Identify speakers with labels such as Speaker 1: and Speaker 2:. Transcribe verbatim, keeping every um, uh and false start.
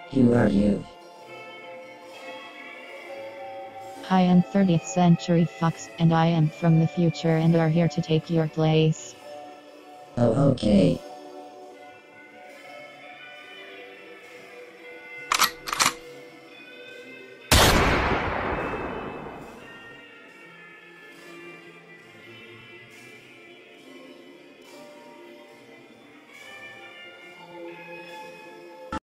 Speaker 1: Who are you?
Speaker 2: I am thirtieth Century Fox, and I am from the future and are here to take your place.
Speaker 1: Oh, okay.